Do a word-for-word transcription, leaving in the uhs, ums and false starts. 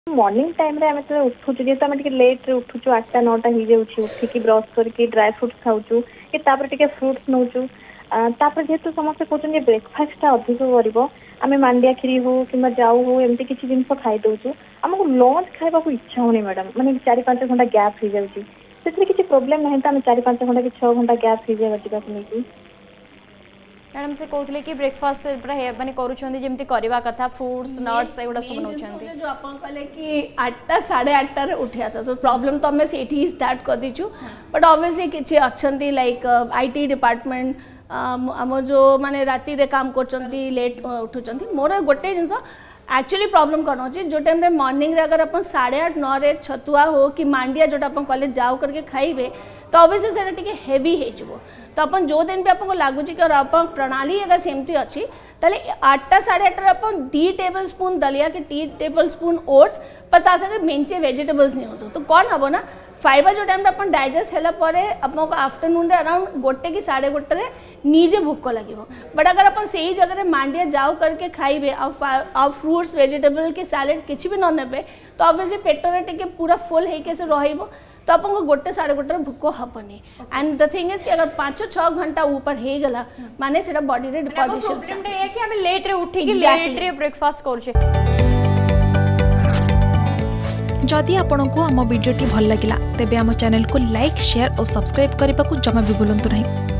Morning time रे आमे तो उठुछु जेतो आमे टिके लेट रे उठुछु आठटा नौटा ही जाउछु उठिकी ब्रश करके ड्राई फ्रूट्स खाउछु कि तापर टिके फ्रूट्स नौछु तापर जेतो समस्त कहउछन जे ब्रेकफास्ट ता अधिक करिवो आमे मांडिया खिरी हो किबा जाऊ हो एमती किछि जिंस खाइ दउछु हमको लंच खाइबा को इच्छा होनी मैडम माने चार पाँच घंटा गैप हो जाउची सेतले किछि प्रॉब्लम नहीं त आमे चार पाँच घंटा कि छह घंटा गैप हो जाय बटिका सुनी मैडम से कहते कि ब्रेकफास्ट माने करूछंदी जेमती करबा कथा फ्रूट्स नट्स एगुडा सब नउछंदी जो अपन कहले कि आठटा साढ़े आठटा रे उठिया तो प्रॉब्लम तो हमें सेठी ही स्टार्ट कर दीचु बट ऑब्वियसली किछि अछंती लाइक आईटी डिपार्टमेंट आम जो माने राती रे काम करचंती लेट उठुचंती मोर गोटे जिंस एक्चुअली प्रॉब्लम कौन होची जो टाइम रे मॉर्निंग रे अगर अपन साढ़े आठ नौ रे छतुआ हो कि मांडिया जोटा अपन कॉलेज जाओ करके खाइबे तो ऑब्वियसली सेटा टिके हेवी हे जबो तो अपन जो दिन भी आपको लागू कि और अपन प्रणाली अगर सेमती अच्छी ताले आठटा साढ़े आठटा अपन दी टेबल स्पून दलिया के टी टेबल स्पून ओट्स पता से मेंचे वेजिटेबल्स नहीं होतो तो कौन हम ना फाइबर जो टाइम अपन डाइजेस्ट होला परे अपन को आफ्टरनून रे अराउंड गोटे की साढ़े गोटे रे निजे भूख लगिवो बट अगर अपन सही जगह रे मांडिया जाओ करके खाइबे और फ्रूट्स वेजिटेबल के सैलेड किछि भी न नेबे तो ऑब्वियसली पेट रे टिके पूरा फुल हे के से रहिबो तो अपन को गोटे साढ़े गोटे भूक हबनी एंड द थिंग इज कि अगर पाँच छह घंटा ऊपर हे गला माने सेटा बॉडी रे डिपोजिशन प्रॉब्लम है कि हम लेट रे उठी कि लेट रे ब्रेकफास्ट करछे जदि आपंक आम भिडी भल लगा तेब आम चैनल को लाइक शेयर और सब्सक्राइब करने को जमा भी भूलु नहीं।